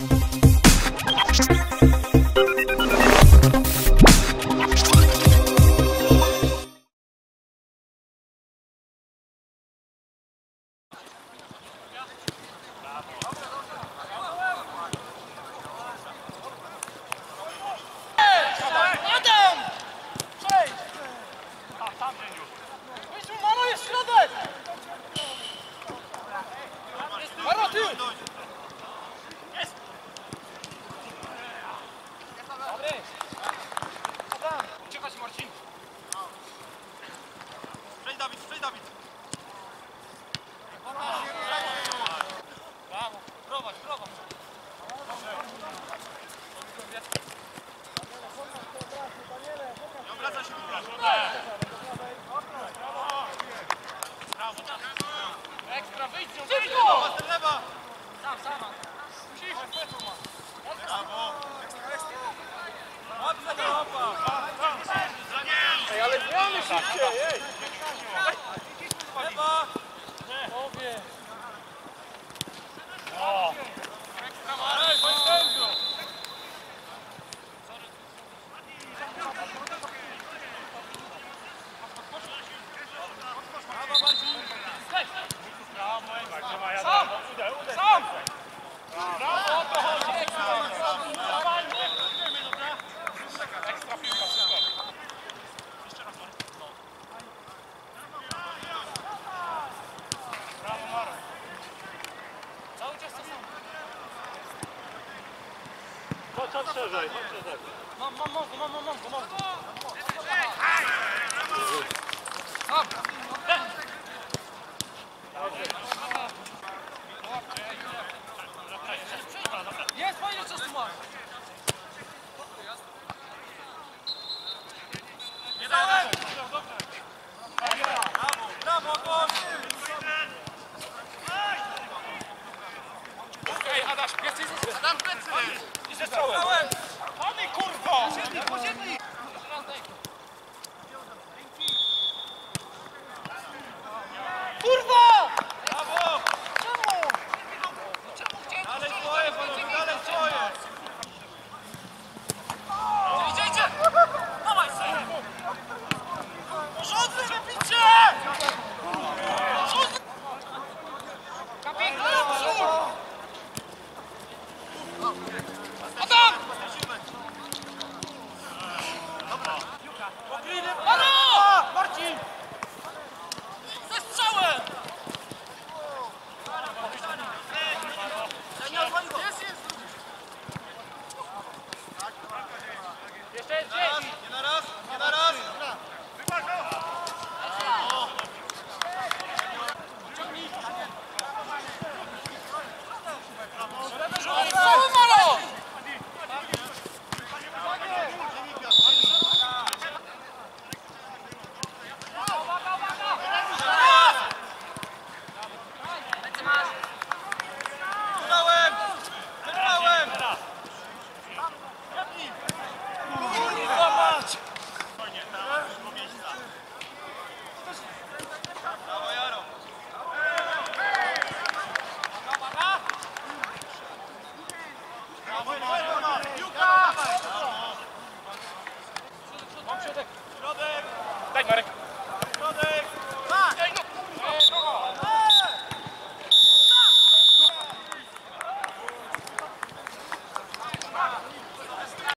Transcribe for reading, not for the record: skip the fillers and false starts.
Chodź szerzej. Mam. Jest, fajnie czasu masz. Brawo, okej, Adaś, jesteś Adam plecy! I ze strzałem! Pani kurwa! Posiedli! Kurwa! Brawo! Czemu? Dalej swoje, panowie, dalej swoje! Idzie! Dawaj się! Porządny, wybicie! Kapik, Adam! Halo! Marcin! Ze strzałem! Jeszcze jest 10! Nie na raz! Daj Marek! Środek!